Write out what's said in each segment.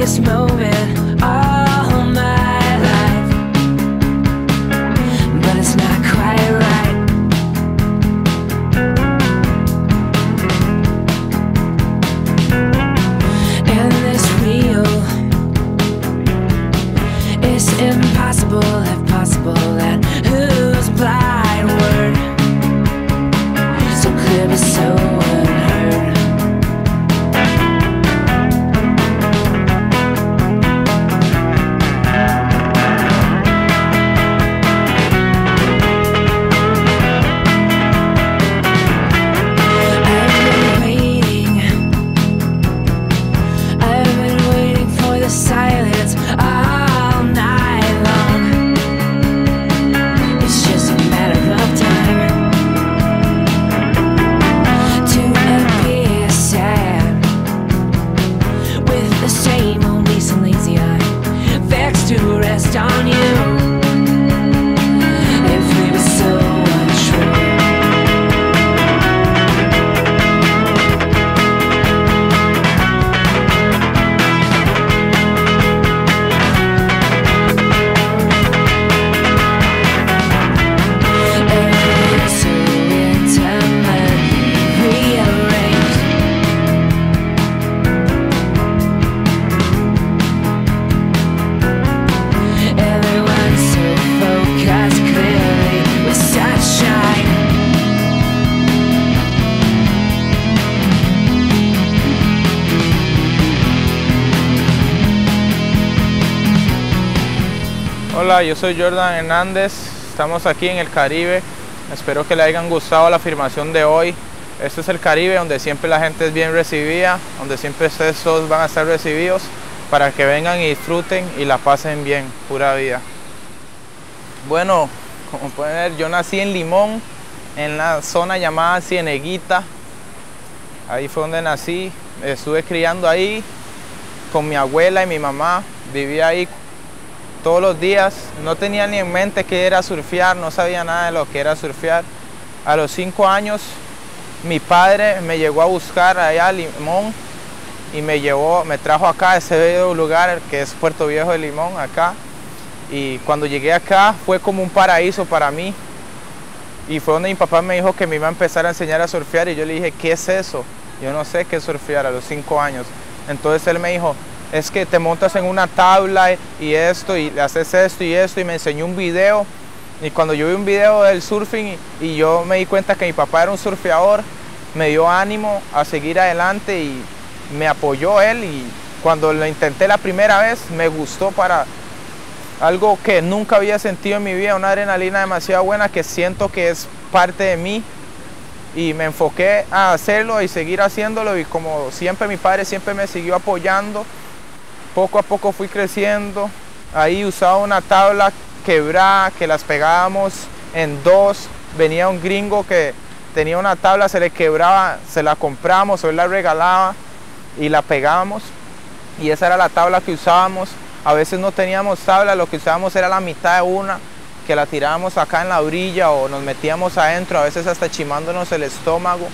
this moment all my life, but it's not quite right. And this real is impossible, if possible, that whose blind word so clear but so unheard. Hola, yo soy Jordan Hernández, estamos aquí en el Caribe, espero que les hayan gustado la afirmación de hoy. Este es el Caribe, donde siempre la gente es bien recibida, donde siempre ustedes todos van a estar recibidos, para que vengan y disfruten y la pasen bien, pura vida. Bueno, como pueden ver, yo nací en Limón, en la zona llamada Cieneguita. Ahí fue donde nací, estuve criando ahí con mi abuela y mi mamá, vivía ahí todos los días. No tenía ni en mente qué era surfear, no sabía nada de lo que era surfear. A los 5 años mi padre me llegó a buscar allá a Limón y me trajo acá a ese bello lugar que es Puerto Viejo de Limón, acá. Y cuando llegué acá fue como un paraíso para mí. Y fue donde mi papá me dijo que me iba a empezar a enseñar a surfear y yo le dije, ¿qué es eso? Yo no sé qué es surfear a los 5 años. Entonces él me dijo, es que te montas en una tabla y esto, y haces esto y esto, y me enseñó un video. Y cuando yo vi un video del surfing y yo me di cuenta que mi papá era un surfeador, me dio ánimo a seguir adelante y me apoyó él. Y cuando lo intenté la primera vez, me gustó, para algo que nunca había sentido en mi vida, una adrenalina demasiado buena que siento que es parte de mí. Y me enfoqué a hacerlo y seguir haciéndolo, y como siempre mi padre siempre me siguió apoyando. Poco a poco fui creciendo. Ahí usaba una tabla quebrada que las pegábamos en dos. Venía un gringo que tenía una tabla, se le quebraba, se la compramos o él la regalaba y la pegábamos. Y esa era la tabla que usábamos. A veces no teníamos tabla, lo que usábamos era la mitad de una, que la tirábamos acá en la orilla o nos metíamos adentro, a veces hasta chimándonos el estómago.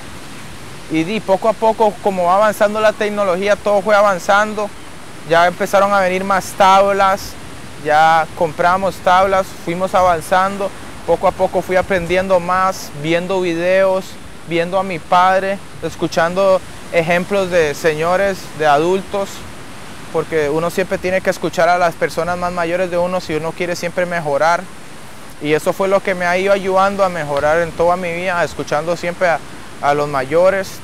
Y poco a poco, como va avanzando la tecnología, todo fue avanzando. Ya empezaron a venir más tablas, ya compramos tablas, fuimos avanzando. Poco a poco fui aprendiendo más, viendo videos, viendo a mi padre, escuchando ejemplos de señores, de adultos, porque uno siempre tiene que escuchar a las personas más mayores de uno si uno quiere siempre mejorar. Y eso fue lo que me ha ido ayudando a mejorar en toda mi vida, escuchando siempre a los mayores.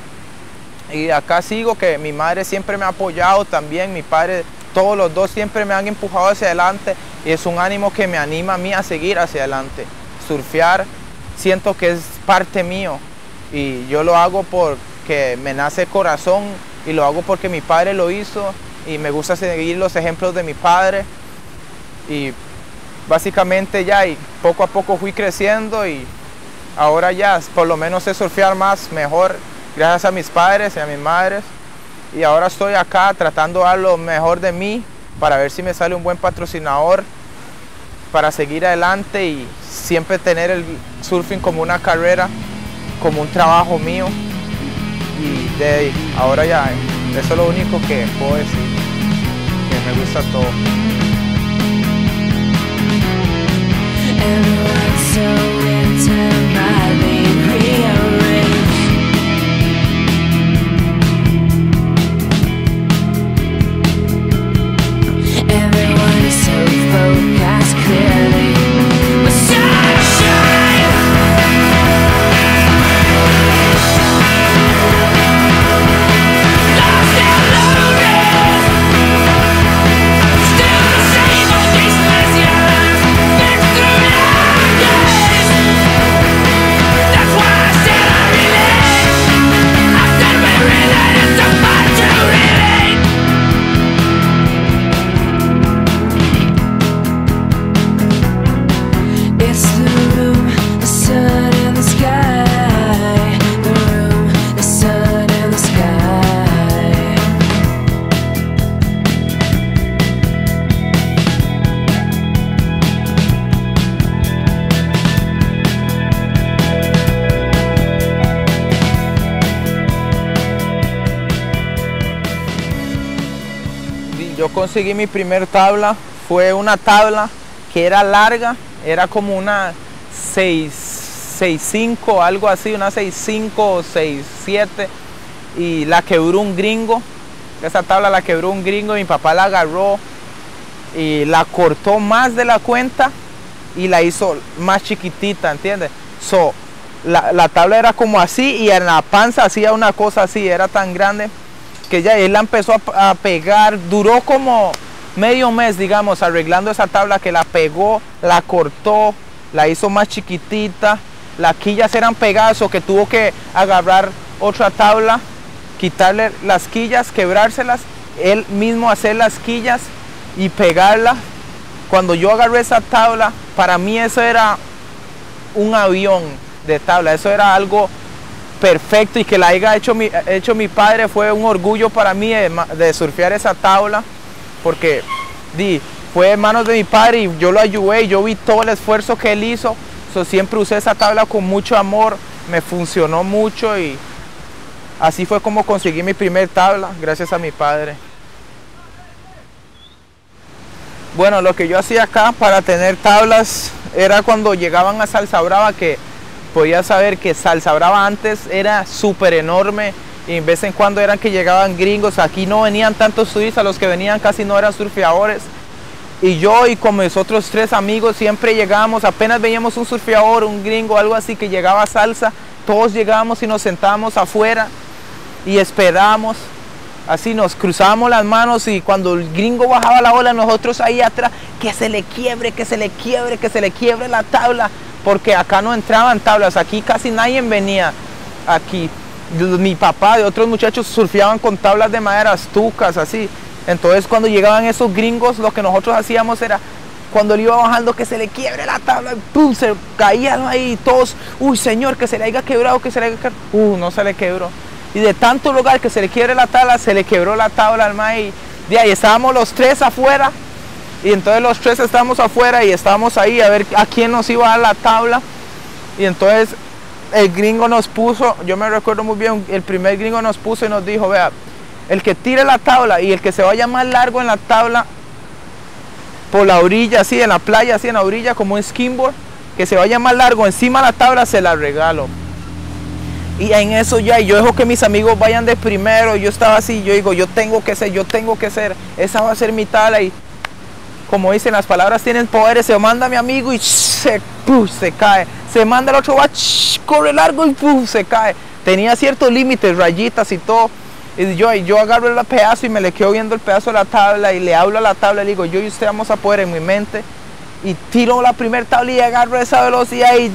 Y acá sigo, que mi madre siempre me ha apoyado también, mi padre, todos los dos siempre me han empujado hacia adelante, y es un ánimo que me anima a mí a seguir hacia adelante. Surfear siento que es parte mío y yo lo hago porque me nace el corazón y lo hago porque mi padre lo hizo y me gusta seguir los ejemplos de mi padre. Y básicamente ya, y poco a poco fui creciendo y ahora ya por lo menos sé surfear más, mejor, gracias a mis padres y a mis madres. Y ahora estoy acá tratando de dar lo mejor de mí para ver si me sale un buen patrocinador para seguir adelante y siempre tener el surfing como una carrera, como un trabajo mío. Y ahora ya, eso es lo único que puedo decir. porque me gusta todo. Everyone's so into my rearranged. Everyone is so focused clearly. But sunshine, lost and loaded, still the same old faceless years. Been through it all days. That's why I said I relate. I said we relate, it's so fun to relate. It's the room, the sun and the sky. The room, the sun and the sky. Yo conseguí mi primer tabla, fue una tabla que era larga, era como una 6'5", algo así, una 6'5" o 6'7", y la quebró un gringo. Esa tabla la quebró un gringo y mi papá la agarró y la cortó más de la cuenta y la hizo más chiquitita, ¿entiendes? So, la tabla era como así y en la panza hacía una cosa así, era tan grande que ya él la empezó a pegar. Duró como medio mes, digamos, arreglando esa tabla, que la pegó, la cortó, la hizo más chiquitita. Las quillas eran pegadas, o que tuvo que agarrar otra tabla, quitarle las quillas, quebrárselas, él mismo hacer las quillas y pegarla. Cuando yo agarré esa tabla, para mí eso era un avión de tabla, eso era algo perfecto, y que la haya hecho mi padre fue un orgullo para mí de surfear esa tabla, porque fue en manos de mi padre y yo lo ayudé y yo vi todo el esfuerzo que él hizo. Siempre usé esa tabla con mucho amor, me funcionó mucho y así fue como conseguí mi primer tabla, gracias a mi padre. Bueno, lo que yo hacía acá para tener tablas era cuando llegaban a Salsa Brava, que podía saber que Salsa Brava antes era súper enorme y en vez en cuando eran que llegaban gringos. Aquí no venían tantos turistas, los que venían casi no eran surfeadores. Y yo y con mis otros 3 amigos siempre llegábamos, apenas veíamos un surfeador, un gringo, algo así que llegaba a Salsa, todos llegábamos y nos sentábamos afuera y esperábamos. Así nos cruzábamos las manos, y cuando el gringo bajaba la ola, nosotros ahí atrás, que se le quiebre, que se le quiebre, que se le quiebre la tabla, porque acá no entraban tablas, aquí casi nadie venía aquí. Mi papá y otros muchachos surfeaban con tablas de madera, estucas, así. Entonces cuando llegaban esos gringos, lo que nosotros hacíamos era, cuando él iba bajando, que se le quiebre la tabla, ¡pum!, se caían ahí todos. Uy, señor, que se le haya quebrado, que se le haya quebrado. No se le quebró. Y de tanto lugar que se le quiebre la tabla, se le quebró la tabla al maíz. De ahí estábamos los 3 afuera, y entonces los 3 estábamos afuera y estábamos ahí a ver a quién nos iba a dar la tabla. Y entonces el gringo nos puso, yo me recuerdo muy bien, el primer gringo nos puso y nos dijo: vea, el que tire la tabla y el que se vaya más largo en la tabla por la orilla, así en la playa, así en la orilla, como un skimboard, que se vaya más largo encima de la tabla, se la regalo. Y en eso ya, yo dejo que mis amigos vayan de primero, y yo estaba así, yo digo, yo tengo que ser, esa va a ser mi tabla. Y como dicen, las palabras tienen poderes. Se manda mi amigo y se cae, se manda el otro, va, corre largo y se cae. Tenía ciertos límites, rayitas y todo. Y yo agarro el pedazo y me le quedo viendo el pedazo de la tabla y le hablo a la tabla y le digo, yo y usted vamos a poder, en mi mente. Y tiro la primera tabla y agarro esa velocidad y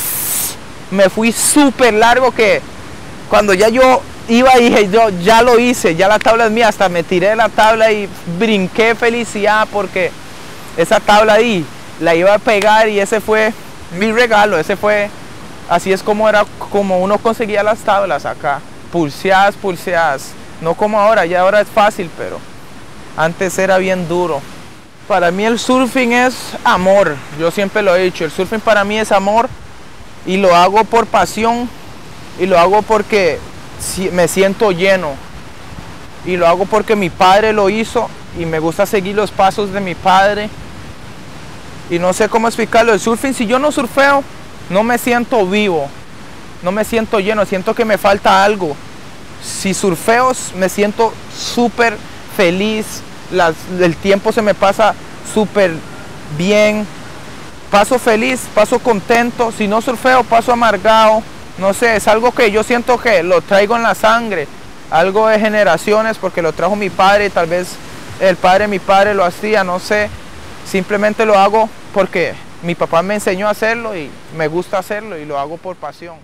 me fui súper largo, que cuando ya yo iba dije, yo ya lo hice, ya la tabla es mía. Hasta me tiré de la tabla y brinqué felicidad, porque esa tabla ahí la iba a pegar y ese fue mi regalo. Así es como uno conseguía las tablas acá. Pulseadas, no como ahora, ya ahora es fácil, pero antes era bien duro. Para mí el surfing es amor, yo siempre lo he dicho, el surfing para mí es amor, y lo hago por pasión, y lo hago porque me siento lleno. y lo hago porque mi padre lo hizo y me gusta seguir los pasos de mi padre. Y no sé cómo explicarlo. El surfing, si yo no surfeo, no me siento vivo, no me siento lleno, siento que me falta algo. Si surfeo, me siento súper feliz, el tiempo se me pasa súper bien, paso feliz, paso contento. Si no surfeo, paso amargado. No sé, es algo que yo siento que lo traigo en la sangre, algo de generaciones, porque lo trajo mi padre, tal vez el padre de mi padre lo hacía, no sé. Simplemente lo hago porque mi papá me enseñó a hacerlo y me gusta hacerlo y lo hago por pasión.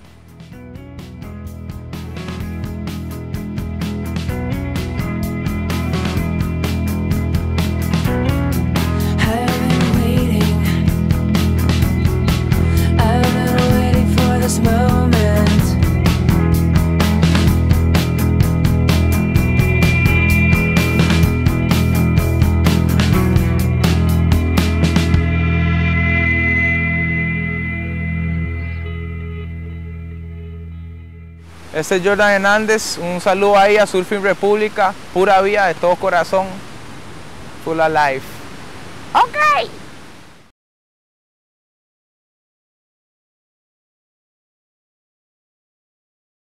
Este es Jordan Hernández, un saludo ahí a Surfing República, pura vida de todo corazón, full alive. Ok.